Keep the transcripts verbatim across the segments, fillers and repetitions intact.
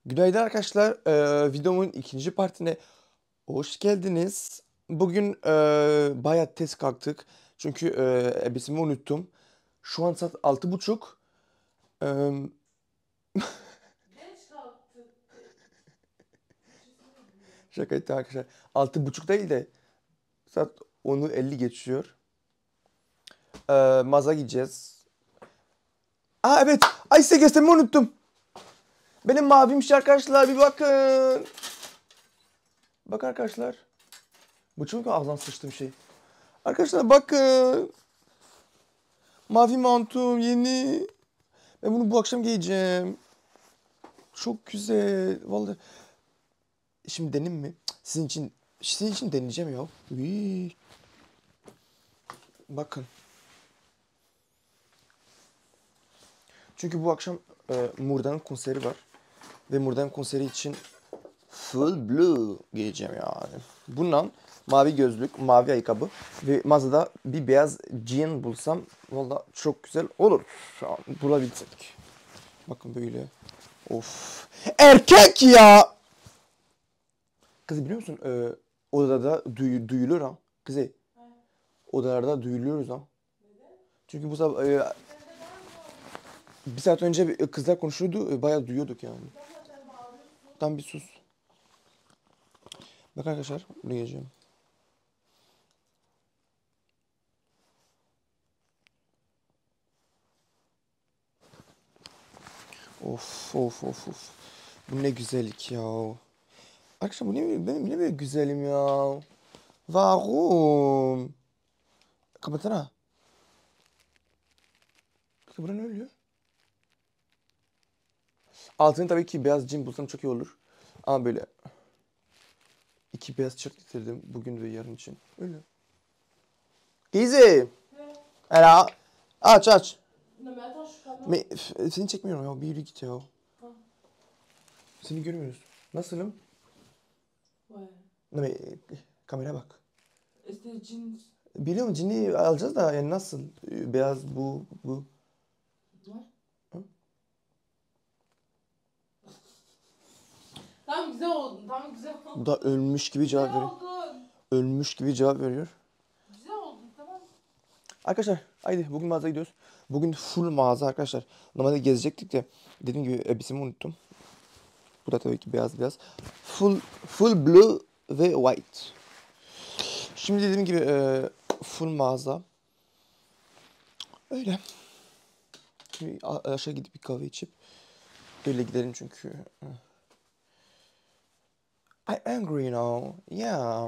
Günaydın arkadaşlar. Ee, videomun ikinci partine hoş geldiniz. Bugün e, bayağı tez kalktık. Çünkü e, ebesimi unuttum. Şu an saat altı buçuk. Ee, Geç kalktık. şaka ettim arkadaşlar. Altı buçuk değil de saat onu elli geçiyor. Ee, maza gideceğiz. Aa evet. Ay size göstermeyi unuttum. Benim mavimmiş arkadaşlar. Bir bakın. Bak arkadaşlar. Bu çok ağzından sıçtı bir şey. Arkadaşlar bakın. Mavi mantum yeni. Ben bunu bu akşam giyeceğim. Çok güzel. Vallahi. Şimdi deneyim mi? Sizin için sizin için deneyeceğim ya. Uy. Bakın. Çünkü bu akşam e, Murda'nın konseri var. Ve Murda'nın konseri için full blue giyeceğim yani. Bundan mavi gözlük, mavi ayakkabı ve mağazada bir beyaz jean bulsam valla çok güzel olur. Şu an bulabilsek. Bakın böyle. Of. Erkek ya! Kız biliyor musun? Ee, odada duy, duyulur ha. Kızı. Odalarda duyuluyoruz ha. Neden? Çünkü bu sabah e, bir saat önce bir kızlar konuşuyordu. E, bayağı duyuyorduk yani. Tam bir sus. Bak arkadaşlar buraya geleceğim. Of of of of. Bu ne güzellik ya. Arkadaşlar bu ne benim ne böyle güzelim ya. Varum. Kapatsana. Kız bura ne ölüyor? Altını tabii ki beyaz jean bulsam çok iyi olur. Ama böyle iki beyaz tişört getirdim bugün ve yarın için. Öyle. Gizi. Ela. Aç aç. Me, f- seni çekmiyorum ya. Bir yürü git ya. Ha. Seni görmüyoruz. Nasılım? Vay. Ne, kamera bak. İşte cins. Biliyorum cini alacağız da yani nasıl? Beyaz bu bu. Ne? Hı? Tam güzel oldun. Tam güzel oldun. Bu da ölmüş gibi cevap Güzel veriyor. oldun. Ölmüş gibi cevap veriyor. Güzel oldun. Tamam. Arkadaşlar haydi bugün mağazaya gidiyoruz. Bugün full mağaza arkadaşlar. Normalde gezecektik de dediğim gibi elbisemi unuttum. Bu da tabii ki beyaz beyaz. Full full blue ve white. Şimdi dediğim gibi e, full mağaza. Öyle. Şimdi aşağı gidip bir kahve içip öyle gidelim çünkü. I'm angry, you know. Yeah.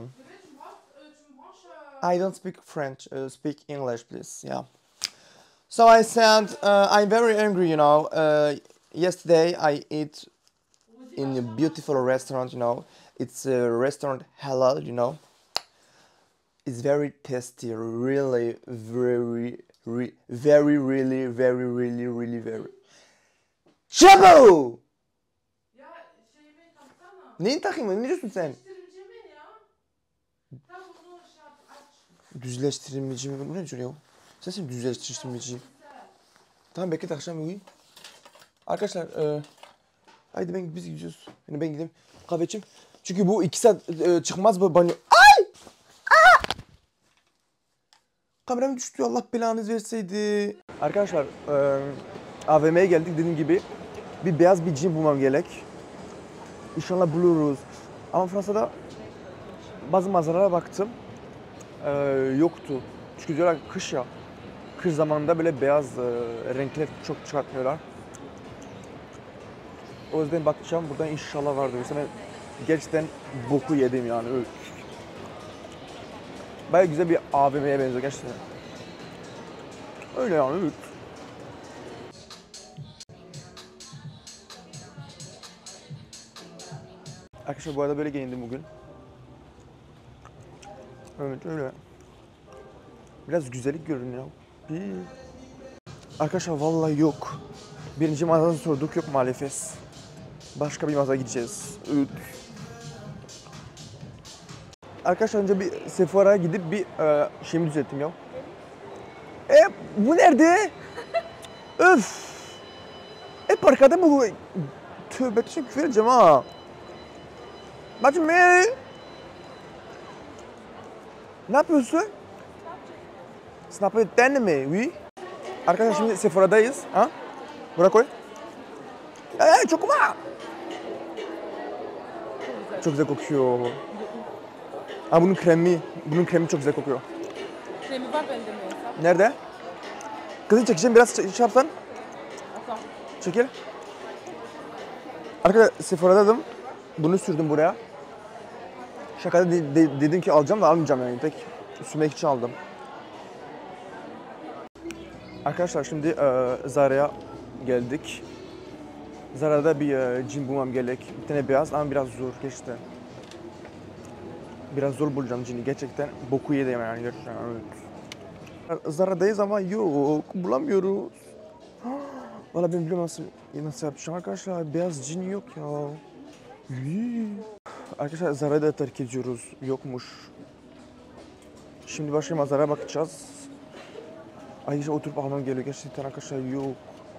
I don't speak French. Uh, speak English, please. Yeah. So I said uh, I'm very angry, you know. Uh, yesterday I ate in a beautiful restaurant, you know. It's a restaurant halal, you know. It's very tasty, really, very, re, very, really, very, really, really, very. Shabu! Ya şeyimi taksana. Neyi takayım? Ne diyorsun sen? Düzleştiricimi ya. Tam bunu şey yap. Aç. Düzleştirmeci mi? Bu ne diyor ya? Sen şimdi düzleştirmeci. Tamam bekle takacağım uyuyayım. Arkadaşlar e, haydi ben biz gidiyoruz. Yani ben gideyim kahve içeyim. Çünkü bu iki saat e, çıkmaz bu banyo. Ay! Aa! Kameram düştü Allah belanızı verseydi. Arkadaşlar e, A V M'ye geldik dediğim gibi. Bir beyaz bir jean bulmam gerek. İnşallah buluruz. Ama Fransa'da bazı mağazalara baktım. E, yoktu. Çünkü diyorlar kış ya. Kış zamanında böyle beyaz e, renkler çok çıkartmıyorlar. O yüzden bakacağım buradan inşallah vardır. Mesela ben gerçekten boku yedim yani öyle. Baya güzel bir A V M'ye benziyor gerçekten. Öyle yani evet. Arkadaşlar bu arada böyle giyindim bugün. Evet öyle. Biraz güzellik görünüyor. Bir... Arkadaşlar vallahi yok. Birinci mağazadan sorduk yok maalesef. Başka bir mağaza gideceğiz. Evet. Arkadaşlar önce bir Sephora'ya gidip bir e, şeyimi düzelttim ya. E bu nerede? Öf. Hep arkada mı bu tövbe için küfür edeceğim ha. Bacım ne? Ne yapıyorsun? Snap etten mi? Oui. Arkadaşlar şimdi Sephora'dayız. Ha? Buraya koy. Eee çok ama. Çok güzel kokuyor. Ha bunun kremi, bunun kremi çok güzel kokuyor. Kremi var bende mi? Nerede? Kızı çekeceğim biraz şey yapsan. Tamam. Çekil. Arkadaşlar Sephora'daydım. Bunu sürdüm buraya. Şakada de, de, dedim ki alacağım da almayacağım yani. Tek sürmek için aldım. Arkadaşlar şimdi e, Zara'ya geldik. Zara'da bir e, cin bulmam gerek. Bir tane beyaz ama biraz zor gerçekten. Biraz zor bulacağım cini gerçekten. Boku yedim yani gerçekten. Evet. Zara'dayız ama yok bulamıyoruz. Valla ben biliyorum nasıl, nasıl yapacağım arkadaşlar. Beyaz cin yok ya. Hii. Arkadaşlar Zara'yı da terk ediyoruz. Yokmuş. Şimdi başka manzaraya bakacağız. Ay işte oturup ağlamam geliyor. Gerçekten arkadaşlar yok.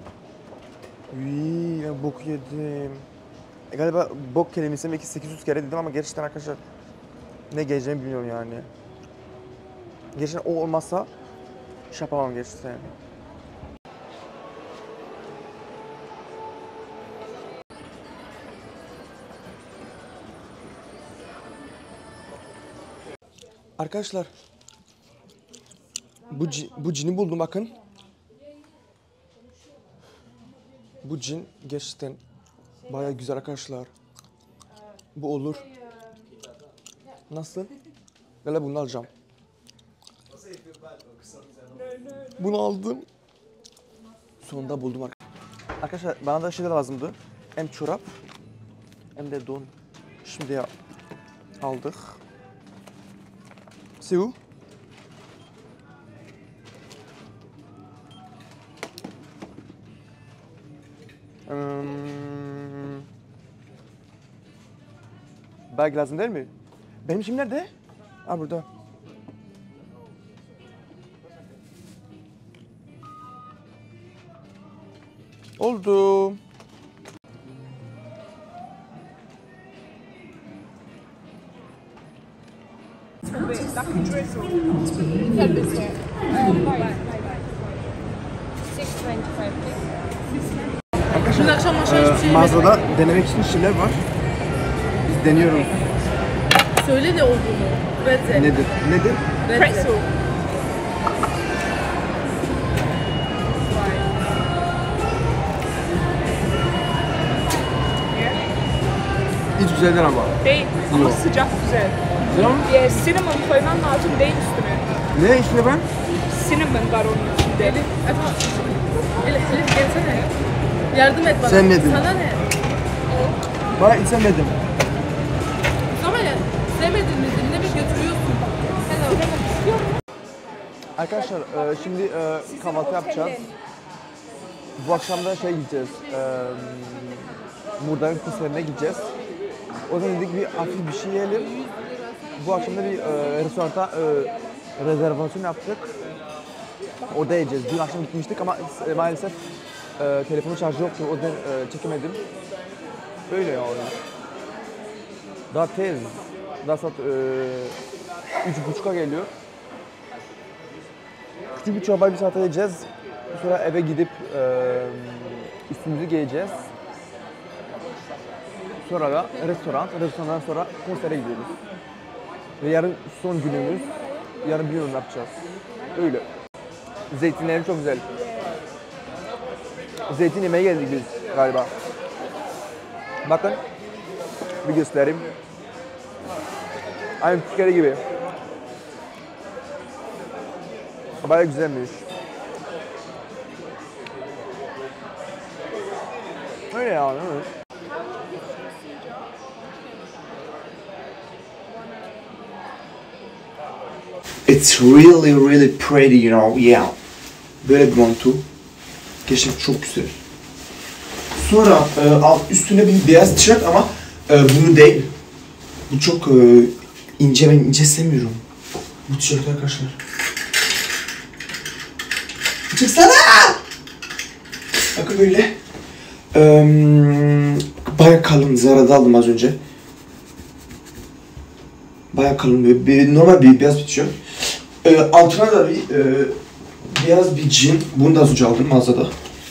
Hii, ben bok yedim. E, galiba bok kelimesini iki sekiz yüz kere dedim ama gerçekten arkadaşlar ne geleceğini bilmiyorum yani. Gerçekten o olmazsa şey yapamam gerçekten. Arkadaşlar bu, cin, bu cini buldum bakın. Bu cin gerçekten bayağı güzel arkadaşlar. Bu olur. Nasıl? Galiba bunu alacağım. Bunu aldım. Sonunda buldum arkadaşlar. Arkadaşlar bana da şeyler lazımdı. Hem çorap hem de don. Şimdi ya aldık. C'est où? Hmm. Bag lazım değil mi? Benim şimdi nerede? Ha burada. Oldu. Dün akşam aşağı hiçbir şey yemedim. Mağazada denemek için şeyler var. Biz deniyoruz. Söyle de olduğunu. Pretzel. Nedir? Nedir? Pretzel. Hiç güzel değil ama. Değil ama Yok. sıcak güzel. Güzel mi? Ya, cinnamon koyman lazım değil üstüne. Ne içine ben? Cinnamon var onun içinde. Elif, Elif, Elif gelsene. Yardım et bana. Sen ne dedin? Sana ne? Bana içemedim. Ama ya sevmedin mi? Ne bir götürüyorsun. Sen de öyle istiyor musun? Arkadaşlar e, şimdi e, kahvaltı yapacağız. Bu akşam da şey gideceğiz. E, Murdar'ın konserine gideceğiz. O zaman dedik bir hafif bir şey yiyelim. Bu akşam da bir e, restoranda e, rezervasyon yaptık. Orada yiyeceğiz. Dün akşam gitmiştik ama e, maalesef e, telefonun şarjı yoktu. O yüzden e, çekemedim. Öyle yani. Daha tez. Daha saat e, üç buçuğa geliyor. Küçük bir çorbayı bir saate yiyeceğiz. Sonra eve gidip e, üstümüzü giyeceğiz. Sonra da restoran, restorandan sonra konsere gidiyoruz. Ve yarın son günümüz, yarın bir yorum yapacağız. Öyle. Zeytinleri çok güzel. Zeytin yemeye geldik biz galiba. Bakın, bir göstereyim. Aynı Türkiye'de gibi. Bayağı güzelmiş. Öyle yani, evet. It's really really pretty, you know, yeah. Böyle bir montu. Gerçekten çok güzel. Sonra e, alt üstüne bir beyaz tişört ama e, bunu değil. Bu çok e, ince, ben ince sevmiyorum. Bu tişört arkadaşlar. Çıksana! Bakın böyle. Ee, kalın. Zara'da aldım az önce. Bayağı kalın bir, bir normal bir beyaz bir tişört. Ee, altına da bir e, beyaz bir jean. Bunu da az önce aldım mağazada.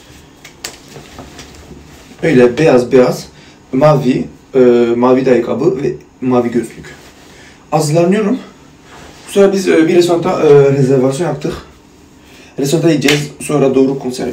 Öyle beyaz beyaz, mavi, e, mavi de ayakkabı ve mavi gözlük. Hazırlanıyorum. Sonra biz e, bir restoranda e, rezervasyon yaptık. Restoranda yiyeceğiz. Sonra doğru konsere.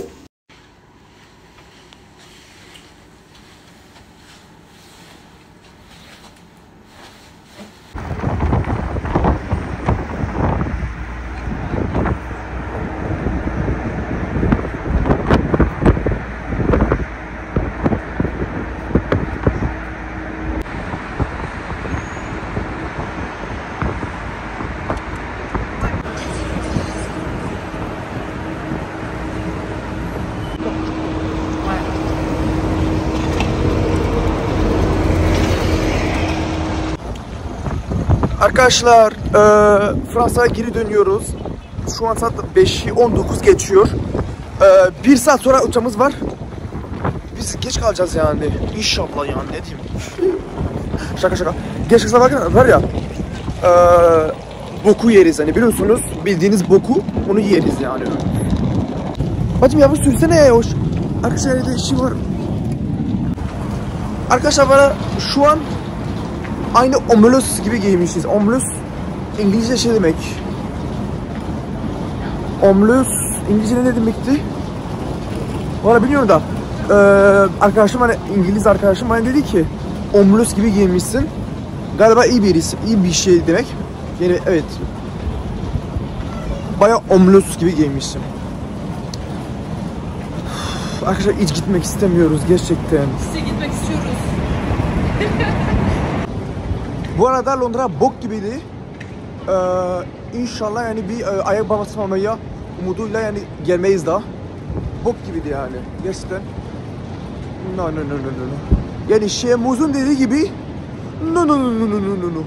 Arkadaşlar, e, Fransa'ya geri dönüyoruz. Şu an saat beşi on dokuz geçiyor. E, bir saat sonra uçağımız var. Biz geç kalacağız yani. İnşallah yani, ne diyeyim. Şaka şaka. Geç kalsa bakın var ya. E, boku yeriz hani, biliyorsunuz. Bildiğiniz boku, onu yeriz yani. Bacım yavaş sürsene ya. Hoş. Arkadaşlar evde işim var. Arkadaşlar bana şu an aynı omelos gibi giymişiz. Omelos İngilizce şey demek. Omelos İngilizce ne demekti? Valla bilmiyorum da. Ee, arkadaşım hani İngiliz arkadaşım bana dedi ki omelos gibi giymişsin. Galiba iyi bir isim, iyi bir şey demek. Yani evet. Bayağı omelos gibi giymişsin. Arkadaşlar hiç gitmek istemiyoruz gerçekten. Size gitmek istiyoruz. Bu arada Londra bok gibiydi. Ee, inşallah yani bir e, ayak basmamaya umuduyla yani gelmeyiz daha. Bok gibiydi yani gerçekten. No no no no no. Yani Şemuz'un dediği gibi no no no no no no no.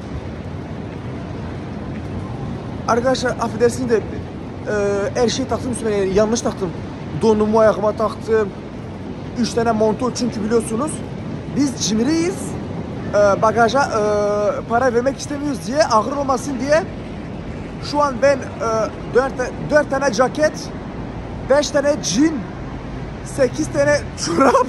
Arkadaşlar affedersiniz de e, her şeyi taktım üstüme, yani yanlış taktım. Donumu ayakıma taktım. Üç tane montu, çünkü biliyorsunuz biz cimriyiz. Ee, bagaja e, para vermek istemiyoruz diye, ağır olmasın diye. Şu an ben dört tane ceket, beş tane jean, sekiz tane çorap.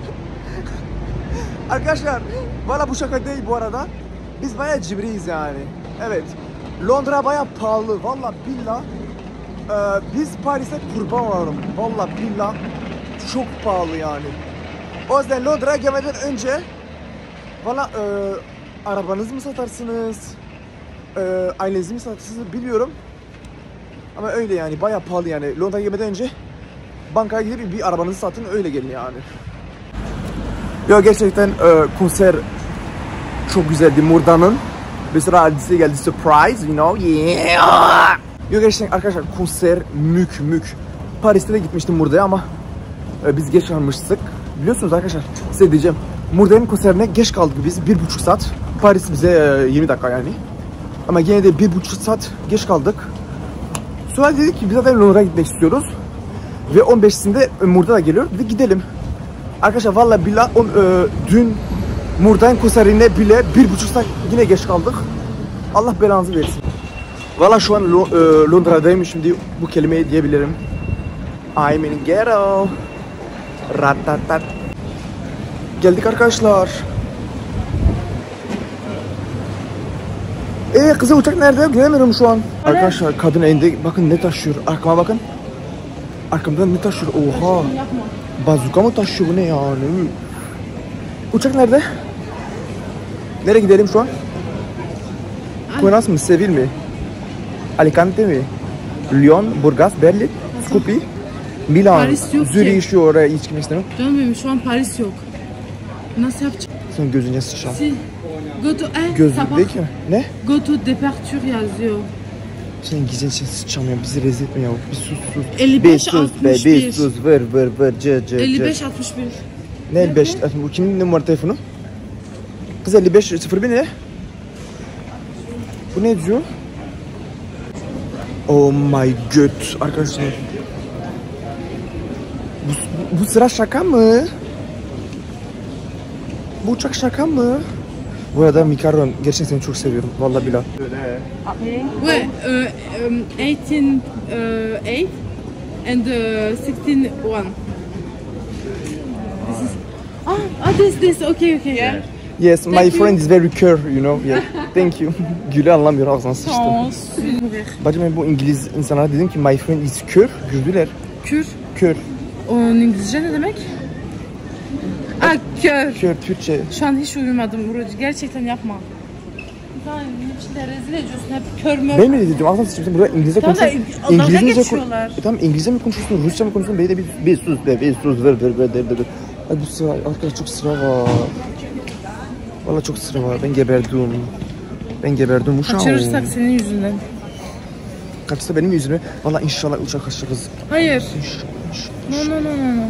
Arkadaşlar valla bu şaka değil bu arada. Biz bayağı cimriyiz yani. Evet. Londra bayağı pahalı. Valla billah. Ee, biz Paris'e kurban olalım. Valla billah. Çok pahalı yani. O yüzden Londra'ya gelmeden önce valla e, arabanızı mı satarsınız, e, ailenizi mi satarsınız bilmiyorum. Ama öyle yani, bayağı pahalı yani. Londra'ya gelmeden önce bankaya gidip bir arabanızı satın, öyle gelin yani. Ya gerçekten e, konser çok güzeldi Murda'nın. Bir sıra hadise geldi, surprise, you know, yeah. Yo gerçekten arkadaşlar konser mük mük. Paris'te de gitmiştim Murda'ya ama e, biz geç kalmıştık. Biliyorsunuz arkadaşlar, size diyeceğim. Murda'nın konserine geç kaldık biz, bir buçuk saat. Paris bize yirmi dakika yani. Ama yine de bir buçuk saat geç kaldık. Sonra dedik ki biz zaten Londra'ya gitmek istiyoruz. Ve on beşinde Murda da geliyor, dedik gidelim. Arkadaşlar valla billah on, e, dün Murda'nın konserine bile bir buçuk saat yine geç kaldık. Allah belanızı versin. Valla şu an Lo, e, Londra'dayım, şimdi bu kelimeyi diyebilirim. I'm in ghetto. Ratatat. Geldik arkadaşlar. Eee kızı uçak nerede? Göremiyorum şu an. Öyle. Arkadaşlar kadın elinde bakın ne taşıyor. Arkama bakın. Arkamdan ne taşıyor? Oha. Bazuka mı taşıyor, bu ne yani? Uçak nerede? Nereye gidelim şu an? Konas mı? Sevil mi? Alicante mi? Lyon, Burgas, Berlin, Skopje, Milan, Zürich, oraya hiç gitmek istemiyorum. Canım benim şu an Paris yok. Nasıl yapacağım? Sen gözüne sıçacağım. Si. Go to eh, Gözlükteki mi? Ne? Go to departure yazıyor. Sen gizli için sıçacağım ya, bizi rezil etme ya. Bir sus sus. elli beş altmış bir. Bir sus, vır vır vır cı cı. elli beş altmış bir. Ne elli beş? Bu kimin numara telefonu? Kız elli beş sıfır bir ne? Bu ne diyor? Oh my god arkadaşlar. Bu, bu, bu sıra şaka mı? Bu uçak şaka mı? Bu arada Mikaron gerçekten seni çok seviyorum. Vallahi billah. Ouais, euh, um, eighteen uh, eight and uh, sixteen one. This is ah, ah this this okay okay. Yeah. Yes, my Thank you. friend is very cur, you know. Yeah. Thank you. Gülü anlamıyor, ağzına sıçtım. Oh, süper. Bacım ben bu İngiliz insanlara dedim ki my friend is kör. Güldüler. Kür. Kör. Onun İngilizce ne demek? Ah kör. Kör Türkçe. Şu an hiç uyumadım Muratcığım. Gerçekten yapma. Sen içinde rezil ediyorsun. Hep kör mü? Ben mi dedim? Ağzına sıçtım. Burada İngilizce Tamam da konuşuyorsun. dalga İngilizce geçiyorlar. E tamam İngilizce mi konuşuyorsun? Rusça mı konuşuyorsun? Beni de bir, bir sus be, bir sus ver ver ver ver ver. Ay bu sıra, arkadaş çok sıra var. Vallahi çok sıra var. Ben geberdim. Ben geberdim. Uşağım. Kaçırırsak senin yüzünden. Kaçırsa benim yüzüme. Vallahi inşallah uçak kaçırırız. Hayır. İnşallah. No no no no no.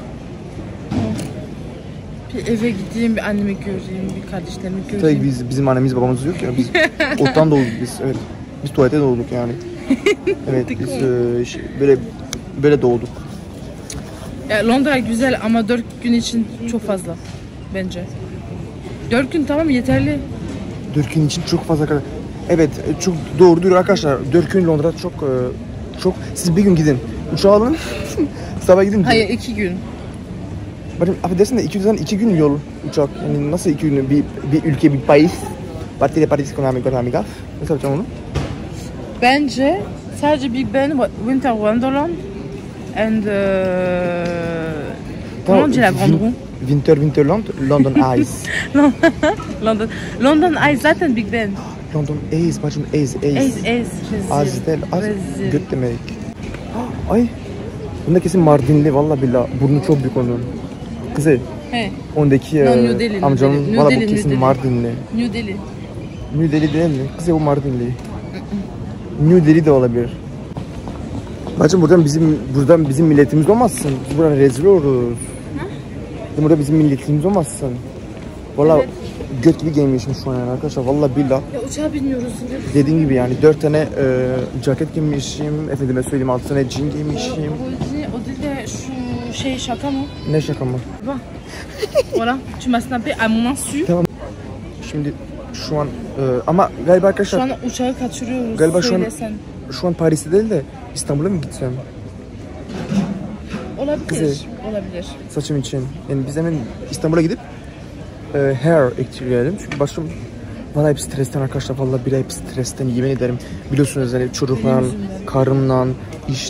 Bir eve gideyim, bir annemi göreyim, bir kardeşlerimi göreyim. Tabii biz, bizim annemiz babamız yok ya. Biz ottan doğduk biz. Evet. Biz tuvalete doğduk yani. Evet biz e, şey, böyle böyle doğduk. Ya Londra güzel ama dört gün için çok fazla bence. Dört gün tamam yeterli. Dört gün için çok fazla kadar. Evet çok doğrudur arkadaşlar. Dört gün Londra çok e, çok. Siz bir gün gidin. Uçağı alın. Sabah gidin. Hayır iki gün. Bakın affedersin de iki yüzden iki gün yol uçak. Yani nasıl iki gün bir, bir ülke bir país. Partide Paris ekonomik ekonomik. Nasıl yapacağım onu? Bence sadece Big Ben, Winter Wonderland and uh, comment on dit la Grande Roue? Winter Winterland, London Eyes. London. London Eye zaten Big Ben. London Eyes, bacım Eyes, Eyes. Ez ez Az değil, az rezil. göt demek. Ay, bunda kesin Mardinli valla billah. Burnu çok büyük onun. Kızı, He. ondaki No, e, New Delhi, New amcanın Delhi, valla New bu Delhi, kesin New Delhi. Mardinli. New Delhi. New Delhi değil mi? Kızı bu Mardinli. New Delhi de olabilir. Bacım buradan bizim buradan bizim milletimiz olmazsın. Biz buradan rezil oluruz. Burada bizim milletimiz olmazsın. Valla Evet. göt gibi giymişim şu an yani arkadaşlar. Valla billah. Ya uçağa biniyoruz. Dediğim gibi yani dört tane e, ceket giymişim. Efendime söyleyeyim altı tane jean giymişim. O dilde, o dilde şu şey şaka mı? Ne şaka mı? Bak. Voilà. Tu m'as snappé à mon insu. Tamam. Şimdi şu an e, ama galiba arkadaşlar Şu an uçağı kaçırıyoruz. Galiba şu an- Söylesen. şu an Paris'te değil de İstanbul'a mı gitsem Olabilir. Kızı. Olabilir. saçım için? Yani biz hemen İstanbul'a gidip e, hair ektirleyelim çünkü başım valla hep stresten arkadaşlar valla bile hep stresten yemin ederim biliyorsunuz yani çocuklar, Benim yüzümden. karımla iş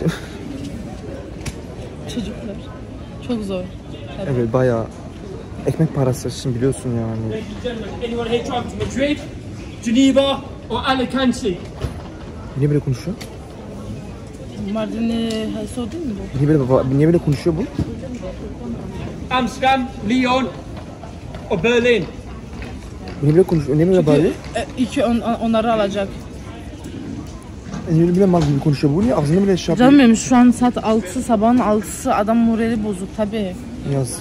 Çocuklar. Çok zor. Tabii. evet bayağı ekmek parası için biliyorsun yani. Anyone here traveling to Madrid, Geneva, or Alicante? Niye böyle konuşuyor? Mardinli Hayso değil mi bu? Niye böyle, baba, niye böyle konuşuyor bu? Amsterdam, Lyon, or Berlin? Niye böyle konuşuyor? Niye böyle bağırıyor? E, iki on, onları alacak. Niye böyle mal gibi konuşuyor bu? Niye ağzını bile şey yapıyor? Canım benim şu an saat altı, sabahın altısı, adam morali bozuk tabii. Yazık.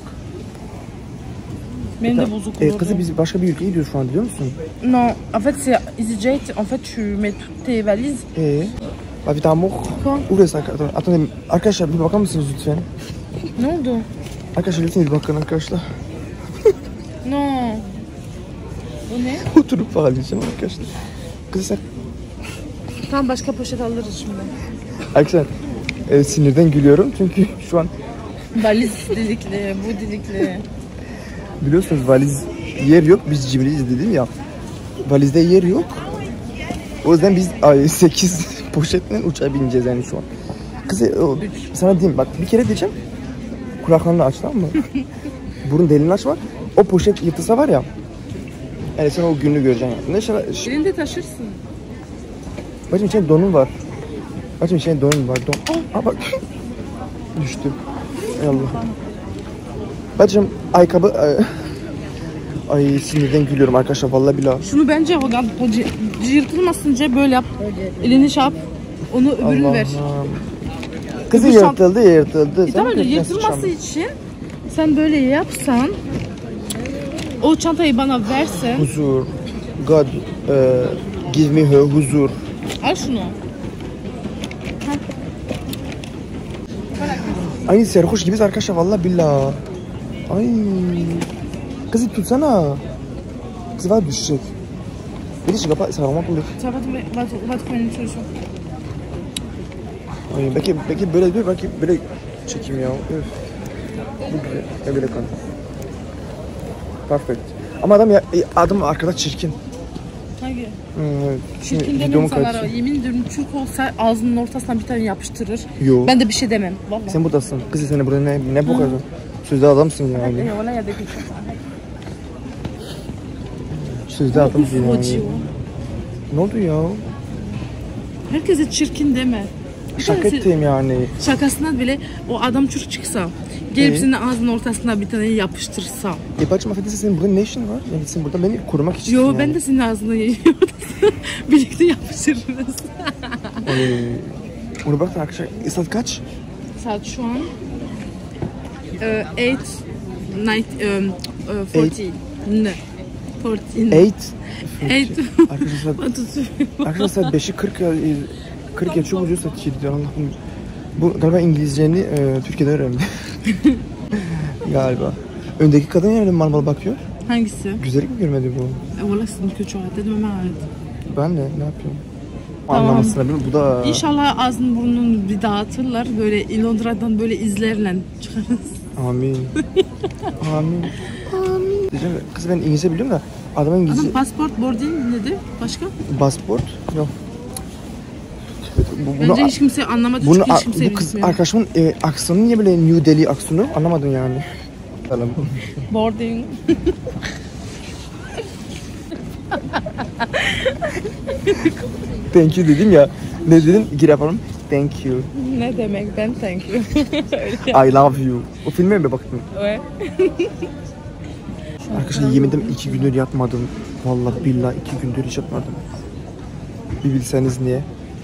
Benim de bozuk E, olurdu. kızı biz başka bir ülkeye gidiyoruz şu an biliyor musun? Non, en fait c'est EasyJet, en fait tu mets toutes tes valises. Eee? Abi tamam. Quoi? Burası arkadaşlar. Atın arkadaşlar bir bakar mısınız lütfen? Ne oldu? Arkadaşlar lütfen bir bakın arkadaşlar. Non. Bu ne? Oturup ağlayacağım arkadaşlar. Kızı sen... Tamam başka poşet alırız şimdi. Arkadaşlar e, sinirden gülüyorum çünkü şu an Valiz delikli, bu delikli. biliyorsunuz valiz yer yok. Biz cimriyiz dedim ya. Valizde yer yok. O yüzden biz sekiz poşetle uçağa bineceğiz yani şu an. Kızı o, sana diyeyim bak bir kere diyeceğim. Kulaklarını aç tamam mı? Burun deliğini açma. O poşet yırtılsa var ya. Yani sen o günü göreceksin yani. Ne şana, ş- Elinde taşırsın. Bacım içinde donum var. Bacım içinde donum var. Don. Aa bak. Düştü. Ey Allah. Bacım ayakkabı... Ay, ay sinirden gülüyorum arkadaşlar vallahi billahi. Şunu bence regarde, o ci- yırtılmasınca böyle yap. Elini şey yap. Onu öbürünü ver. Allah'ım. Kızı Öbür şant- yırtıldı yırtıldı. E Sen tamam mi yırtılması sıçramadın? için sen böyle yapsan, o çantayı bana versen, Huzur. God uh, give me her huzur. al şunu. Aynı serhoş gibiyiz arkadaşlar vallahi billahi. Ay. Kızı tutsana. Kızı var düşecek. Bir de çıkapa sarılmak olur. Ça va tomber, va, va trouver une solution. Ay, belki, belki böyle dur, belki böyle çekeyim ya. Öf. Bu güzel. Ya böyle kan. Perfect. Ama adam ya, adam arkada çirkin. Hangi? Hmm, evet. Şimdi Çirkin demem videomu sana. kaydetsin. Yemin ediyorum Türk olsa ağzının ortasına bir tane yapıştırır. Yo. Ben de bir şey demem. Vallahi. Sen buradasın. Kızı sen burada ne, ne bakıyorsun? Sözde adamsın yani. Ya valla ya da kötü. Sözde adamsın Hoci yani. o. Ne oldu ya? Herkese çirkin deme. Bir Şaka tanesi- ettim yani. Şakasından bile o adam çocuk çıksa, gelip Ee? senin ağzının ortasına bir tane yapıştırsa. E bacım affedersin, senin burada ne işin var? Yani sen burada beni korumak için Yo yani. ben de senin ağzına ortasına birlikte yapıştırırız. Ee, onu bırak da arkadaşlar. Saat kaç? Saat şu an e, eight night um, uh, forty. Ne? forty. Eight. eight. Arkadaşlar arkadaşlar beşi kırk ya, kırk geçiyor, bu saat yedi diyor. Allah'ım. Bu galiba İngilizceni e, Türkiye'de öğrendi. Galiba. Öndeki kadın yani mal mal bakıyor. Hangisi? Güzellik mi görmedi bu? E, valla sizin kötü hayat dedim hemen hayat. Ben de ne yapıyorum? Tamam. Anlamasına bilmiyorum. Bu da... İnşallah ağzını burnunu bir dağıtırlar. Böyle Londra'dan böyle izlerle çıkarız. Amin. Amin. Amin. Diyeceğim, kız ben İngilizce biliyorum da adamın İngilizce... Adam passport boarding nedir? Başka? Pasport? Yok. Bu, Bence hiç kimse anlamadı bunu, çünkü hiç kimse bu kız bilmiyor. arkadaşımın e, aksonu niye böyle New Delhi aksonu anlamadım yani. Tamam. Boarding. Thank you dedim ya. Ne dedim? Gir yapalım. Thank you. Ne demek ben thank you. I love you. O filme mi baktın? Evet. Arkadaşlar yemin ederim iki gündür yatmadım. Vallahi billahi iki gündür hiç yatmadım. Bir bilseniz niye?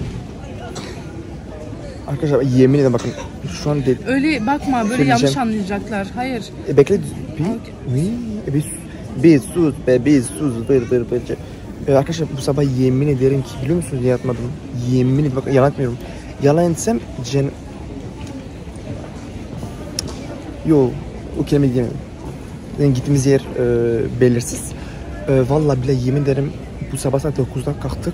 Arkadaşlar yemin ederim bakın şu an değil. Öyle bakma böyle Söyleyeceğim. yanlış anlayacaklar. Hayır. E, bekle. Bir, bir, e, bir, bir sus be, bir sus. Bir, bir, bir. E, arkadaşlar bu sabah yemin ederim ki biliyor musunuz diye yatmadım. Yemin ederim bakın yalan etmiyorum. Yalan etsem cen... Yo, o kelimeyi diyemem. Yani gittiğimiz yer e, belirsiz. E, vallahi bile yemin ederim bu sabah saat dokuzda kalktık.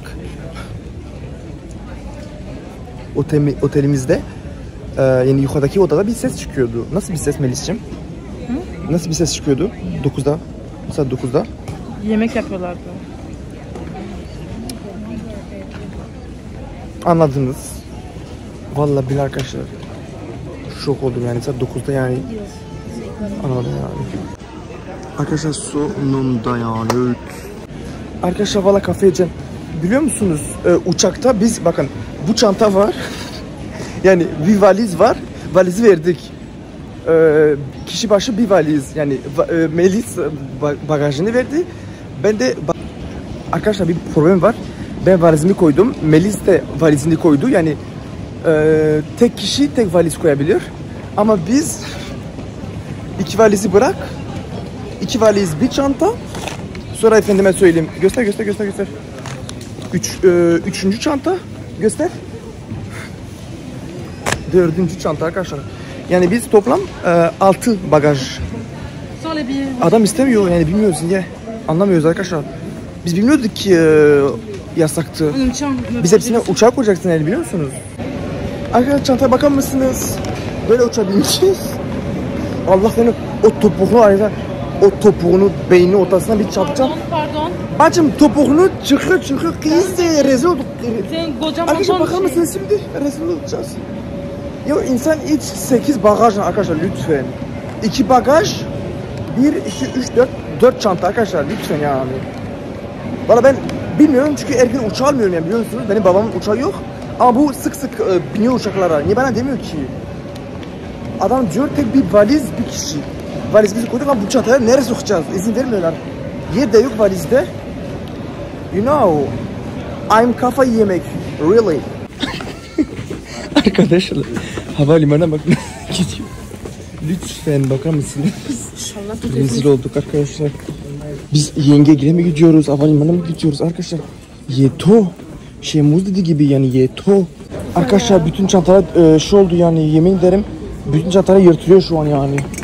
Otel, otelimizde e, yani yukarıdaki odada bir ses çıkıyordu. Nasıl bir ses Melis'ciğim? Nasıl bir ses çıkıyordu? dokuzda, saat dokuzda. Yemek yapıyorlardı. Anladınız. Vallahi bile arkadaşlar şok oldum yani saat dokuzda yani. Anladım yani. Arkadaşlar sonunda yani. Arkadaşlar valla kafe yiyeceğim. Biliyor musunuz e, uçakta biz bakın bu çanta var. Yani bir valiz var. Valizi verdik. E, kişi başı bir valiz. Yani e, Melis bagajını verdi. Ben de arkadaşlar bir problem var. Ben valizimi koydum. Melis de valizini koydu. Yani e, tek kişi tek valiz koyabilir. Ama biz iki valizi bırak. İki valiz bir çanta. Sonra efendime söyleyeyim. Göster göster göster göster. Üç, e, üçüncü çanta. Göster. Dördüncü çanta arkadaşlar. Yani biz toplam e, altı bagaj. Adam istemiyor yani bilmiyoruz niye. Anlamıyoruz arkadaşlar. Biz bilmiyorduk ki e, yasaktı. Biz hepsine uçağa koyacaksın yani biliyor musunuz? Arkadaşlar çantaya bakar mısınız? Böyle uçabilmişiz. Allah seni o topuğunu ayrıca o topuğunu beyninin ortasına bir çarpacağım. Pardon, pardon. Bacım topuğunu çıkır çıkır kıyız diye rezil olduk. Sen kocaman Arkadaşlar bakar mısınız şimdi? Rezil olacağız. Ya insan hiç sekiz bagaj arkadaşlar lütfen. iki bagaj, bir, iki, üç, dört, dört çanta arkadaşlar lütfen yani. Valla ben bilmiyorum çünkü her gün uçağı almıyorum yani biliyor musunuz? Benim babamın uçağı yok. Ama bu sık sık e, biniyor uçaklara. Niye bana demiyor ki? Adam diyor tek bir valiz bir kişi. Valiz bizi koyduk ama bu çantaya nereye sokacağız? İzin vermiyorlar. Yer de yok valizde. You know, I'm kafa yemek. Really. Arkadaşlar havalimanına bakın gidiyor. Lütfen bakar mısınız? İnşallah Rezil olduk arkadaşlar. Biz yenge mi gidiyoruz, havalimanına mı gidiyoruz arkadaşlar? Yeto. Şeymuz dediği gibi yani yeto. Arkadaşlar bütün çantalar e, şu oldu yani yemin ederim. Bütün çantalar yırtılıyor şu an yani.